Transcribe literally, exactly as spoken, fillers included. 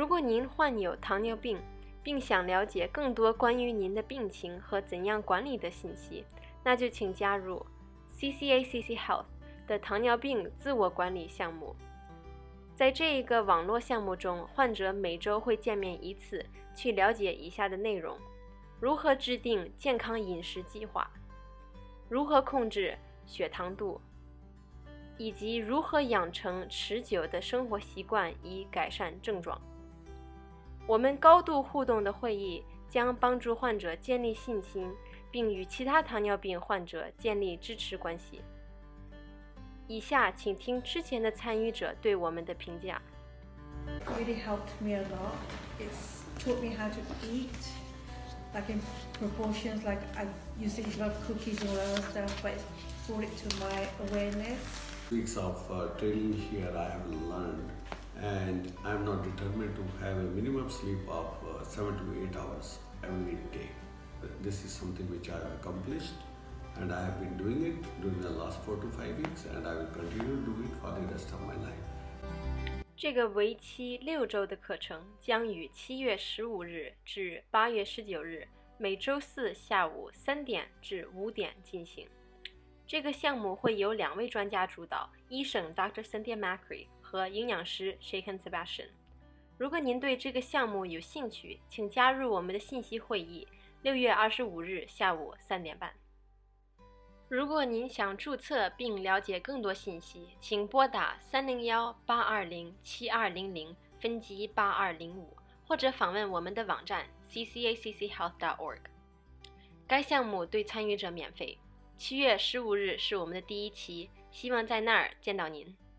如果您患有糖尿病，并想了解更多关于您的病情和怎样管理的信息，那就请加入 C C A C C Health 的糖尿病自我管理项目。在这一个网络项目中，患者每周会见面一次，去了解以下的内容：如何制定健康饮食计划，如何控制血糖度，以及如何养成持久的生活习惯以改善症状。我们高度互动的会议将帮助患者建立信心，并与其他糖尿病患者建立支持关系。以下请听之前的参与者对我们的评价。 Really helped me a lot. It's taught me how to eat, like in proportions. Like I used to eat a lot of cookies and all that other stuff, but it's brought it to my awareness. Weeks of uh, training here, I have learned, and I'm not determined to have a minimum sleep of uh, seven to eight hours every day. This is something which I have accomplished, and I have been doing it during the last four to five weeks, and I will continue to do it for the rest of my life. 这个为期六周的课程将于七月十五日至八月十九日，每周四下午三点至五点进行。这个项目会由两位专家主导，医生 Doctor Cynthia Macri 和营养师 Shaken Sebastian。如果您对这个项目有兴趣，请加入我们的信息会议，六月二十五日下午三点半。如果您想注册并了解更多信息，请拨打三零一八二零七二零零分机八二零五，或者访问我们的网站 c c a c c health dot org。该项目对参与者免费。七月十五日是我们的第一期，希望在那儿见到您。